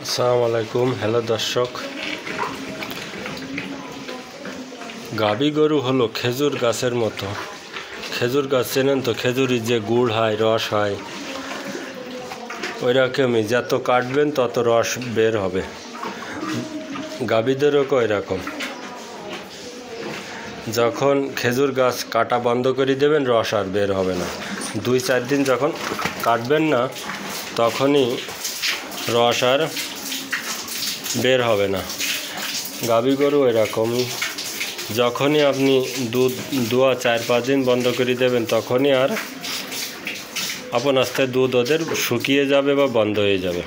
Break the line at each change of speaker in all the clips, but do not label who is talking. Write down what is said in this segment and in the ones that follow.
আসসালামু আলাইকুম। হ্যালো দর্শক, গাভী গরু হলো খেজুর গাছের মতো। খেজুর গাছ চেনেন তো? খেজুরির যে গুড় হয়, রস হয়, ওই রকমই যত কাটবেন তত রস বের হবে। গাভীদেরও ওই রকম। যখন খেজুর গাছ কাটা বন্ধ করে দেবেন, রস আর বের হবে না। 2-4 দিন যখন কাটবেন না, তখনই রস আর বের হবে না। গাভী গরু এরকমই, যখনই আপনি দুধ দুয়া 4-5 দিন বন্ধ করে দেবেন, তখনই আর আপন আস্তে দুধ ওদের শুকিয়ে যাবে বা বন্ধ হয়ে যাবে।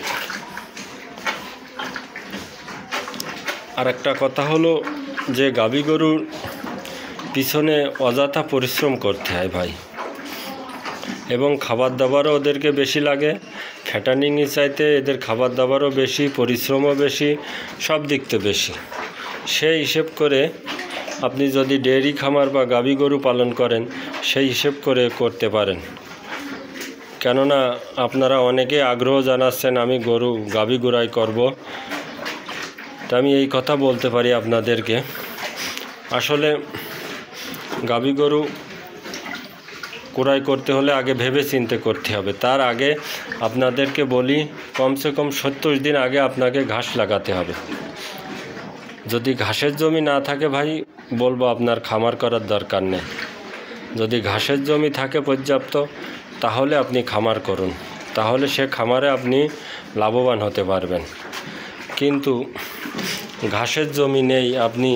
আর একটা কথা হলো যে গাভী গরুর পিছনে অযথা পরিশ্রম করতে হয় ভাই, এবং খাবার দাবারও ওদেরকে বেশি লাগে। ফ্যাটানিংয়ের চাইতে এদের খাবার দাবারও বেশি, পরিশ্রমও বেশি, সব দিক থেকে বেশি। সেই হিসেব করে আপনি যদি ডেয়ারি খামার বা গাভী গরু পালন করেন, সেই হিসেব করে করতে পারেন। কেননা আপনারা অনেকে আগ্রহ জানাচ্ছেন আমি গাভী গোড়াই করব, তা আমি এই কথা বলতে পারি আপনাদেরকে। আসলে গাভী গরু ক্রয় করতে হলে আগে ভেবে চিন্তে করতে হবে। তার আগে আপনাদেরকে বলি, কমসে কম 70 দিন আগে আপনাকে ঘাস লাগাতে হবে। যদি ঘাসের জমি না থাকে ভাই, বলবো আপনার খামার করার দরকার নেই। যদি ঘাসের জমি থাকে পর্যাপ্ত, তাহলে আপনি খামার করুন, তাহলে সে খামারে আপনি লাভবান হতে পারবেন। কিন্তু ঘাসের জমি নেই, আপনি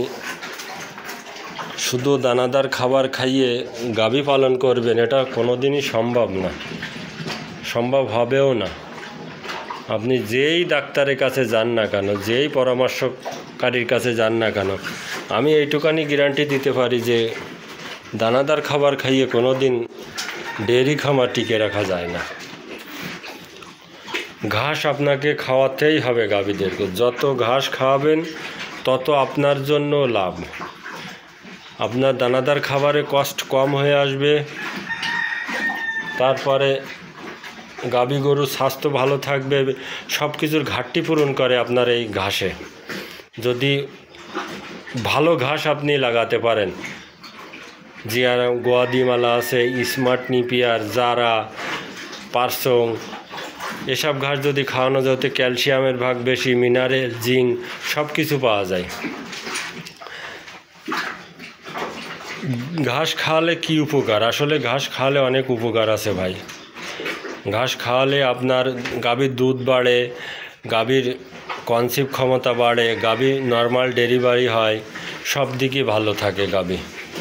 শুধু দানাদার খাবার খাইয়ে গাভী পালন করবেন, এটা কোনো দিনই সম্ভব না, সম্ভব হবেও না। আপনি যেই ডাক্তারের কাছে যান না কেন, যেই পরামর্শকারীর কাছে যান না কেন, আমি এইটুকানি গ্যারান্টি দিতে পারি যে দানাদার খাবার খাইয়ে কোনো দিন ডেয়ারি খামার টিকে রাখা যায় না। ঘাস আপনাকে খাওয়াতেই হবে গাভীদেরকে। যত ঘাস খাওয়াবেন তত আপনার জন্য লাভ। আপনার দানাদার খাবারে কষ্ট কম হয়ে আসবে, তারপরে গাভী গরুর স্বাস্থ্য ভালো থাকবে। সব কিছুর ঘাটতি পূরণ করে আপনার এই ঘাসে। যদি ভালো ঘাস আপনি লাগাতে পারেন, জিয়ার গোয়াদিমালা আছে, স্মার্ট নিপিয়ার, জারা, পারসং, এসব ঘাস যদি খাওয়ানো যেত, ক্যালসিয়ামের ভাগ বেশি, মিনারেল, জিঙ্ক সব কিছু পাওয়া যায়। ঘাস খাওয়ালে কি উপকার? আসলে ঘাস খাওয়ালে অনেক উপকার আছে ভাই। ঘাস খাওয়ালে আপনার গাভীর দুধ বাড়ে, গাভীর কনসিভ ক্ষমতা বাড়ে, গাভী নর্মাল ডেলিভারি হয়, সব দিকই ভালো থাকে গাভী।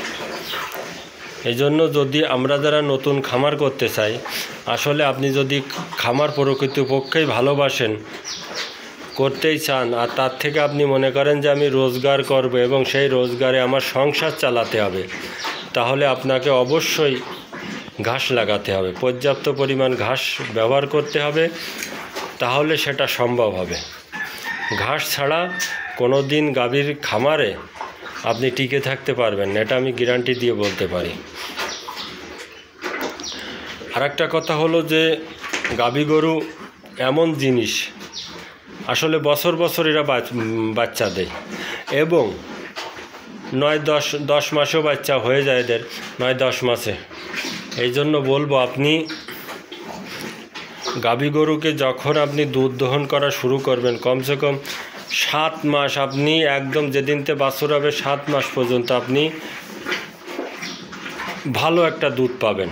এই জন্য যদি আমরা যারা নতুন খামার করতে চাই, আসলে আপনি যদি খামার প্রকৃতপক্ষেই ভালোবাসেন, করতেই চান, আর তার থেকে আপনি মনে করেন যে আমি রোজগার করব এবং সেই রোজগারে আমার সংসার চালাতে হবে, তাহলে আপনাকে অবশ্যই ঘাস লাগাতে হবে, পর্যাপ্ত পরিমাণ ঘাস ব্যবহার করতে হবে, তাহলে সেটা সম্ভব হবে। ঘাস ছাড়া কোনো দিন গাভীর খামারে আপনি টিকে থাকতে পারবেন না, এটা আমি গ্যারান্টি দিয়ে বলতে পারি। আর একটা কথা হলো যে গাভী গরু এমন জিনিস, আসলে বছর বছর এরা বাচ্চা দেয়, এবং 9-10 মাসেও বাচ্চা হয়ে যায় এদের, 9-10 মাসে। এই জন্য বলবো, আপনি গাভী গরুকে যখন আপনি দুধ দহন করা শুরু করবেন, কমসে কম 7 মাস আপনি একদম যেদিনতে বাছুর হবে 7 মাস পর্যন্ত আপনি ভালো একটা দুধ পাবেন।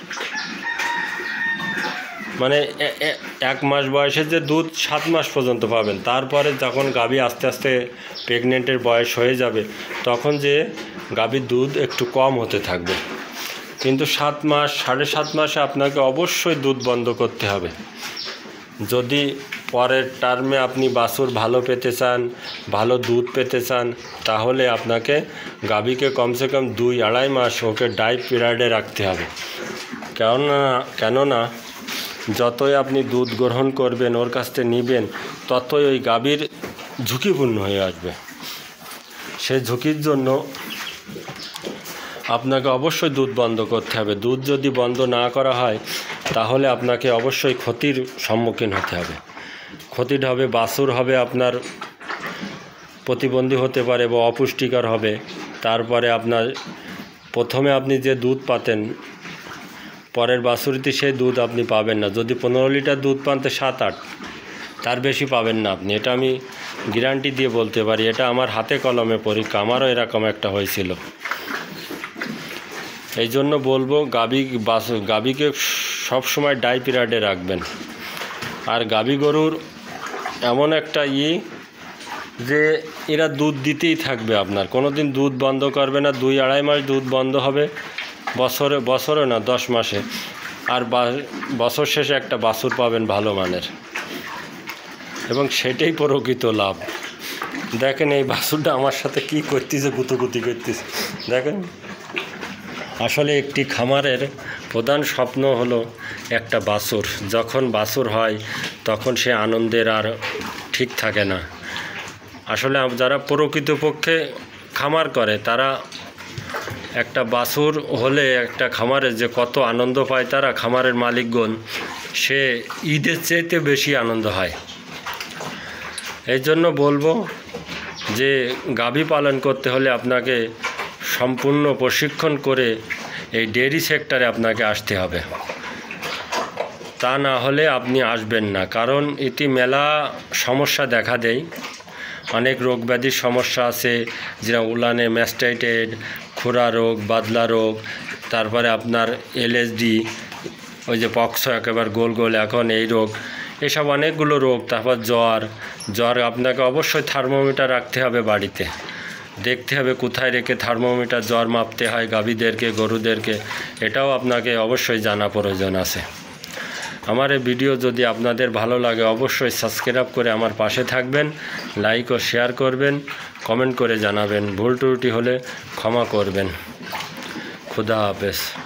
মানে 1 মাস বয়সের যে দুধ 7 মাস পর্যন্ত পাবেন। তারপরে যখন গাভী আস্তে আস্তে প্রেগনেন্টের বয়স হয়ে যাবে, তখন যে গাভীর দুধ একটু কম হতে থাকবে। কিন্তু 7 মাস 7.5 মাসে আপনাকে অবশ্যই দুধ বন্ধ করতে হবে। যদি পরের টার্মে আপনি বাছুর ভালো পেতে চান, ভালো দুধ পেতে চান, তাহলে আপনাকে গাভীকে কমসে কম 2-2.5 মাস ওকে ডাই পিরিয়ডে রাখতে হবে। কেননা যতই আপনি দুধ গ্রহণ করবেন, ওর কাছ থেকে নেবেন, ততই ওই গাভীর ঝুঁকিপূর্ণ হয়ে আসবে। সেই ঝুঁকির জন্য আপনাকে অবশ্যই দুধ বন্ধ করতে হবে। দুধ যদি বন্ধ না করা হয়, তাহলে আপনাকে অবশ্যই ক্ষতির সম্মুখীন হতে হবে। ক্ষতিটা হবে, বাছুর হবে আপনার প্রতিবন্ধী হতে পারে বা অপুষ্টিকর হবে। তারপরে আপনার প্রথমে আপনি যে দুধ পাতেন, পরের বাছুরিতে সেই দুধ আপনি পাবেন না। যদি 15 লিটার দুধ পান তো 7-8, তার বেশি পাবেন না আপনি। এটা আমি গ্যারান্টি দিয়ে বলতে পারি। এটা আমার হাতে কলমে পরীক্ষা, আমারও এরকম একটা হয়েছিল। এই জন্য বলবো গাভীকে সবসময় ডাই পিরিয়ডে রাখবেন। আর গাভী গরুর এমন একটা যে এরা দুধ দিতেই থাকবে, আপনার কোনো দিন দুধ বন্ধ করবে না। 2-2.5 মাস দুধ বন্ধ হবে, বছরে না 10 মাসে। আর বছর শেষে একটা বাছুর পাবেন ভালো মানের, এবং সেটাই প্রকৃত লাভ। দেখেন এই বাছুরটা আমার সাথে কি করতেছে, গুতুগুতি করতেছে দেখেন। আসলে একটি খামারের প্রধান স্বপ্ন হলো একটা বাছুর। যখন বাছুর হয় তখন সে আনন্দের আর ঠিক থাকে না। আসলে যারা প্রকৃতপক্ষে খামার করে তারা একটা বাছুর হলে একটা খামারে যে কত আনন্দ পায় তারা, খামারের মালিকগণ, সে ঈদের চাইতে বেশি আনন্দ হয়। এই জন্য বলবো যে গাভী পালন করতে হলে আপনাকে সম্পূর্ণ প্রশিক্ষণ করে এই ডেয়ারি সেক্টরে আপনাকে আসতে হবে। তা না হলে আপনি আসবেন না, কারণ এটি মেলা সমস্যা দেখা দেয়। অনেক রোগ ব্যাধির সমস্যা আছে, যেরকম উলানে ম্যাস্টাইটেড, খুরা রোগ, বাদলা রোগ, তারপরে আপনার এলএসডি, ওই যে পক্স একেবারে গোল গোল এখন এই রোগ, এসব অনেকগুলো রোগ। তারপর জ্বর আপনাকে অবশ্যই থার্মোমিটার রাখতে হবে বাড়িতে, দেখতে হবে কোথায় রেখে থার্মোমিটার জ্বর মাপতে হয় গাভীদেরকে, গরুদেরকে, এটাও আপনাকে অবশ্যই জানা প্রয়োজন আছে। আমার এই ভিডিও যদি আপনাদের ভালো লাগে অবশ্যই সাবস্ক্রাইব করে আমার পাশে থাকবেন, লাইক ও শেয়ার করবেন, কমেন্ট করে জানাবেন, ভুল ত্রুটি হলে ক্ষমা করবেন। খুদা হাফেজ।